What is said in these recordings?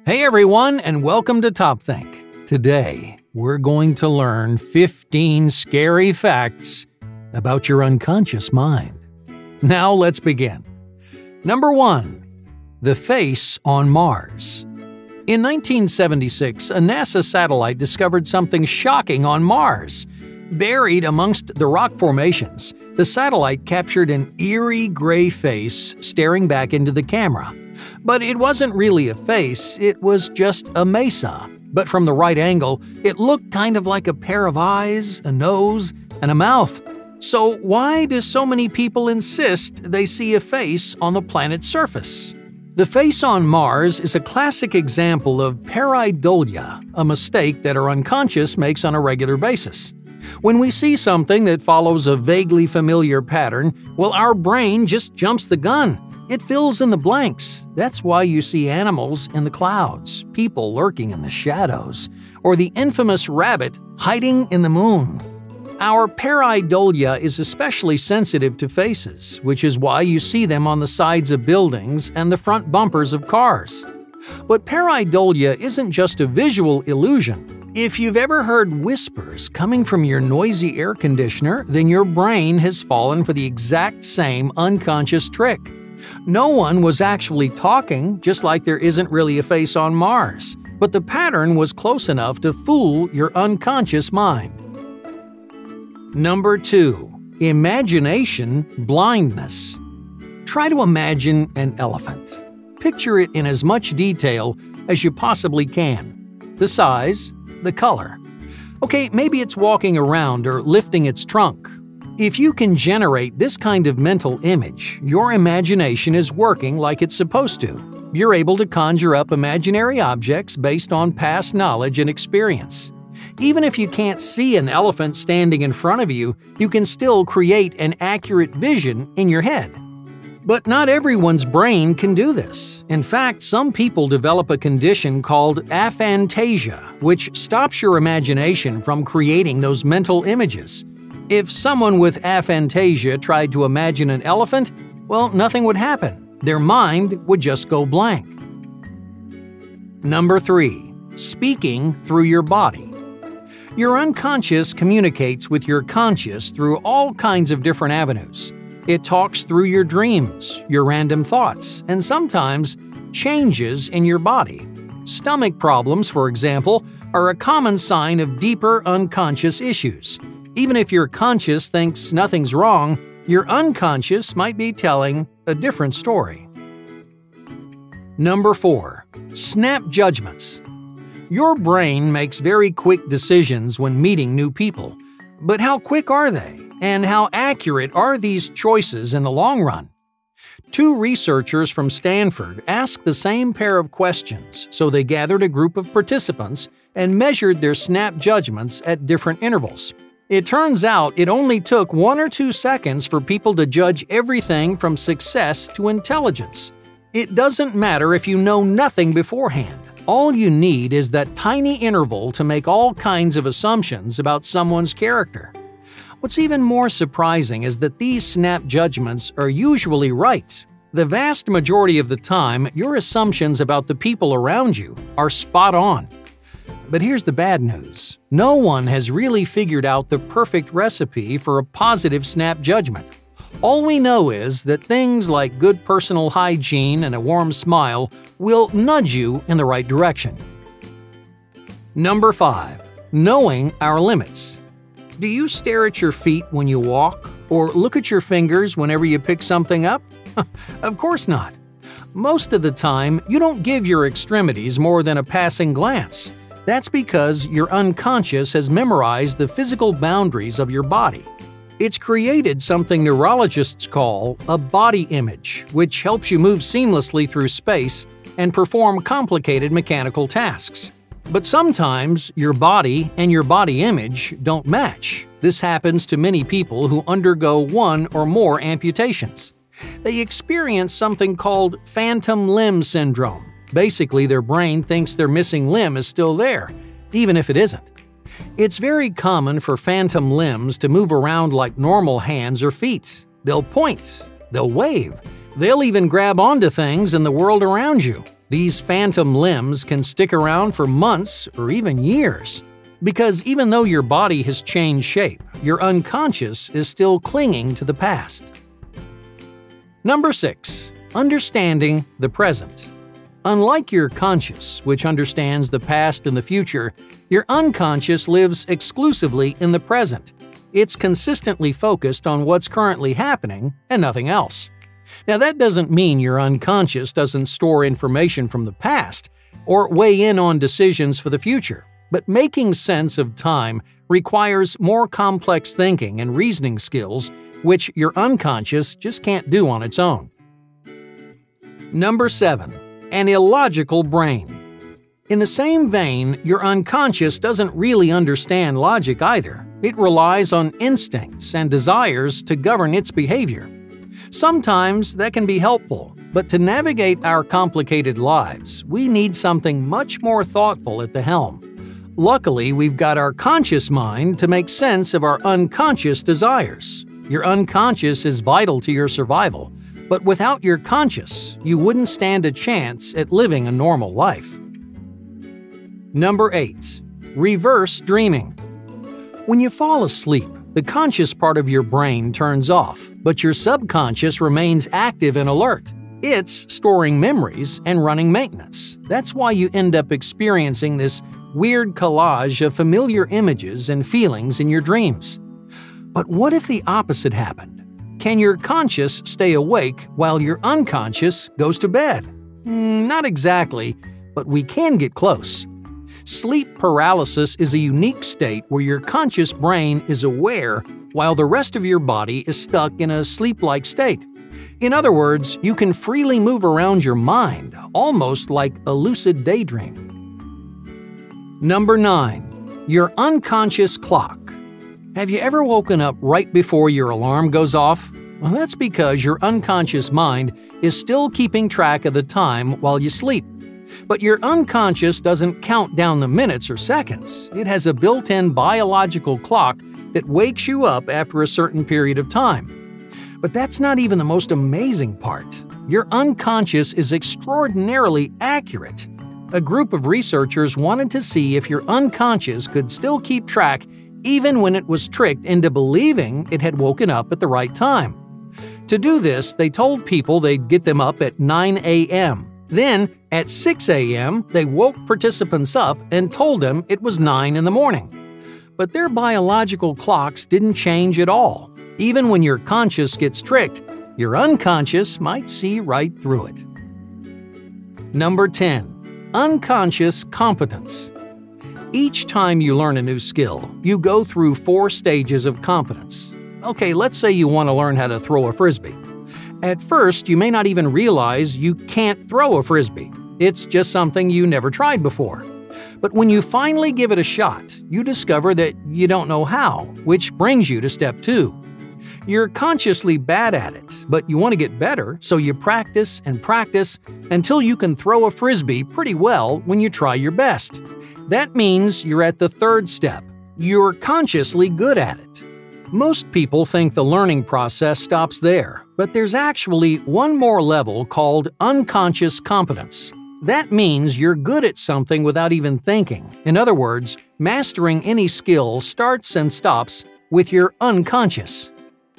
Hey everyone, and welcome to Top Think. Today, we're going to learn 15 scary facts about your unconscious mind. Now let's begin. Number 1. The face on Mars. In 1976, a NASA satellite discovered something shocking on Mars. Buried amongst the rock formations, the satellite captured an eerie gray face staring back into the camera. But it wasn't really a face, it was just a mesa. But from the right angle, it looked kind of like a pair of eyes, a nose, and a mouth. So why do so many people insist they see a face on the planet's surface? The face on Mars is a classic example of pareidolia, a mistake that our unconscious makes on a regular basis. When we see something that follows a vaguely familiar pattern, well, our brain just jumps the gun. It fills in the blanks. That's why you see animals in the clouds, people lurking in the shadows, or the infamous rabbit hiding in the moon. Our pareidolia is especially sensitive to faces, which is why you see them on the sides of buildings and the front bumpers of cars. But pareidolia isn't just a visual illusion. If you've ever heard whispers coming from your noisy air conditioner, then your brain has fallen for the exact same unconscious trick. No one was actually talking, just like there isn't really a face on Mars, but the pattern was close enough to fool your unconscious mind. Number 2. Imagination blindness. Try to imagine an elephant. Picture it in as much detail as you possibly can. The size, the color. Okay, maybe it's walking around or lifting its trunk. If you can generate this kind of mental image, your imagination is working like it's supposed to. You're able to conjure up imaginary objects based on past knowledge and experience. Even if you can't see an elephant standing in front of you, you can still create an accurate vision in your head. But not everyone's brain can do this. In fact, some people develop a condition called aphantasia, which stops your imagination from creating those mental images. If someone with aphantasia tried to imagine an elephant, well, nothing would happen. Their mind would just go blank. Number 3. Speaking through your body. Your unconscious communicates with your conscious through all kinds of different avenues. It talks through your dreams, your random thoughts, and sometimes changes in your body. Stomach problems, for example, are a common sign of deeper unconscious issues. Even if your conscious thinks nothing's wrong, your unconscious might be telling a different story. Number 4. Snap judgments. Your brain makes very quick decisions when meeting new people. But how quick are they? And how accurate are these choices in the long run? 2 researchers from Stanford asked the same pair of questions, so they gathered a group of participants and measured their snap judgments at different intervals. It turns out it only took 1 or 2 seconds for people to judge everything from success to intelligence. It doesn't matter if you know nothing beforehand. All you need is that tiny interval to make all kinds of assumptions about someone's character. What's even more surprising is that these snap judgments are usually right. The vast majority of the time, your assumptions about the people around you are spot on. But here's the bad news. No one has really figured out the perfect recipe for a positive snap judgment. All we know is that things like good personal hygiene and a warm smile will nudge you in the right direction. Number 5. Knowing our limits. Do you stare at your feet when you walk, or look at your fingers whenever you pick something up? Of course not. Most of the time, you don't give your extremities more than a passing glance. That's because your unconscious has memorized the physical boundaries of your body. It's created something neurologists call a body image, which helps you move seamlessly through space and perform complicated mechanical tasks. But sometimes your body and your body image don't match. This happens to many people who undergo 1 or more amputations. They experience something called phantom limb syndrome. Basically, their brain thinks their missing limb is still there, even if it isn't. It's very common for phantom limbs to move around like normal hands or feet. They'll point, they'll wave, they'll even grab onto things in the world around you. These phantom limbs can stick around for months or even years. Because even though your body has changed shape, your unconscious is still clinging to the past. Number 6. Understanding the present. Unlike your conscious, which understands the past and the future, your unconscious lives exclusively in the present. It's consistently focused on what's currently happening and nothing else. Now, that doesn't mean your unconscious doesn't store information from the past or weigh in on decisions for the future, but making sense of time requires more complex thinking and reasoning skills, which your unconscious just can't do on its own. Number 7. An illogical brain. In the same vein, your unconscious doesn't really understand logic either. It relies on instincts and desires to govern its behavior. Sometimes that can be helpful, but to navigate our complicated lives, we need something much more thoughtful at the helm. Luckily, we've got our conscious mind to make sense of our unconscious desires. Your unconscious is vital to your survival, but without your conscious, you wouldn't stand a chance at living a normal life. Number 8. Reverse dreaming. When you fall asleep, the conscious part of your brain turns off, but your subconscious remains active and alert. It's storing memories and running maintenance. That's why you end up experiencing this weird collage of familiar images and feelings in your dreams. But what if the opposite happened? Can your conscious stay awake while your unconscious goes to bed? Not exactly, but we can get close. Sleep paralysis is a unique state where your conscious brain is aware while the rest of your body is stuck in a sleep-like state. In other words, you can freely move around your mind, almost like a lucid daydream. Number 9. Your unconscious clock. Have you ever woken up right before your alarm goes off? Well, that's because your unconscious mind is still keeping track of the time while you sleep. But your unconscious doesn't count down the minutes or seconds. It has a built-in biological clock that wakes you up after a certain period of time. But that's not even the most amazing part. Your unconscious is extraordinarily accurate. A group of researchers wanted to see if your unconscious could still keep track even when it was tricked into believing it had woken up at the right time. To do this, they told people they'd get them up at 9 a.m. Then, at 6 a.m., they woke participants up and told them it was 9 in the morning. But their biological clocks didn't change at all. Even when your conscious gets tricked, your unconscious might see right through it. Number 10. Unconscious competence. Each time you learn a new skill, you go through 4 stages of competence. Okay, let's say you want to learn how to throw a frisbee. At first, you may not even realize you can't throw a frisbee. It's just something you never tried before. But when you finally give it a shot, you discover that you don't know how, which brings you to step 2. You're consciously bad at it, but you want to get better, so you practice and practice until you can throw a frisbee pretty well when you try your best. That means you're at the 3rd step. You're consciously good at it. Most people think the learning process stops there, but there's actually one more level called unconscious competence. That means you're good at something without even thinking. In other words, mastering any skill starts and stops with your unconscious.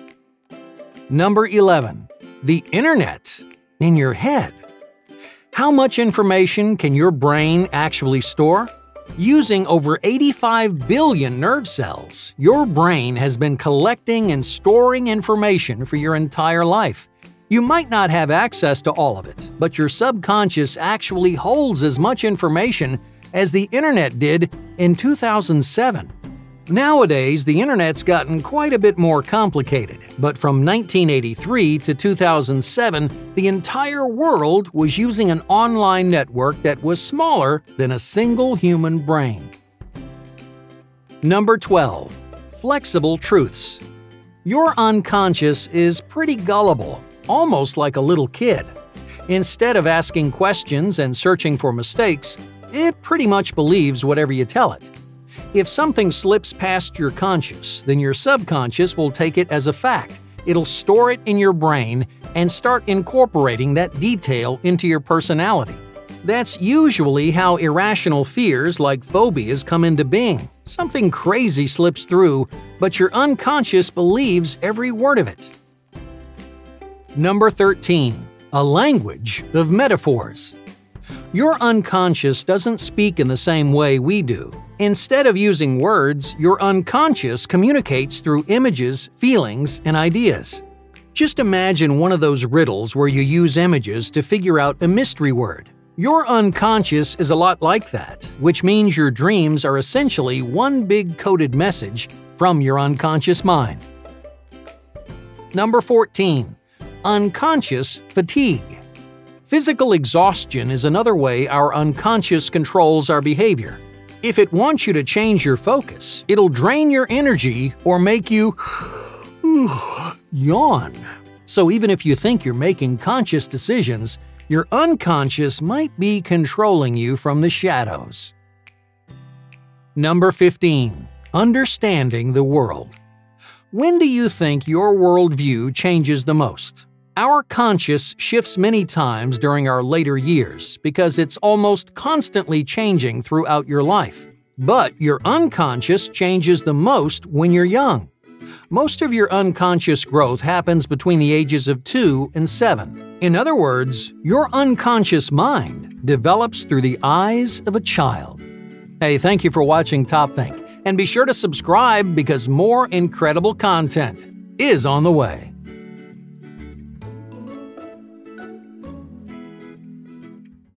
Number 11. The Internet in your head. How much information can your brain actually store? Using over 85 billion nerve cells, your brain has been collecting and storing information for your entire life. You might not have access to all of it, but your subconscious actually holds as much information as the Internet did in 2007. Nowadays, the Internet's gotten quite a bit more complicated, but from 1983 to 2007, the entire world was using an online network that was smaller than a single human brain. Number 12. Flexible truths. Your unconscious is pretty gullible, almost like a little kid. Instead of asking questions and searching for mistakes, it pretty much believes whatever you tell it. If something slips past your conscious, then your subconscious will take it as a fact. It'll store it in your brain and start incorporating that detail into your personality. That's usually how irrational fears like phobias come into being. Something crazy slips through, but your unconscious believes every word of it. Number 13. A language of metaphors. Your unconscious doesn't speak in the same way we do. Instead of using words, your unconscious communicates through images, feelings, and ideas. Just imagine one of those riddles where you use images to figure out a mystery word. Your unconscious is a lot like that, which means your dreams are essentially one big coded message from your unconscious mind. Number 14. Unconscious fatigue. Physical exhaustion is another way our unconscious controls our behavior. If it wants you to change your focus, it'll drain your energy or make you yawn. So even if you think you're making conscious decisions, your unconscious might be controlling you from the shadows. Number 15. Understanding the world. When do you think your worldview changes the most? Our conscious shifts many times during our later years because it's almost constantly changing throughout your life. But your unconscious changes the most when you're young. Most of your unconscious growth happens between the ages of 2 and 7. In other words, your unconscious mind develops through the eyes of a child. Hey, thank you for watching Top Think, and be sure to subscribe because more incredible content is on the way.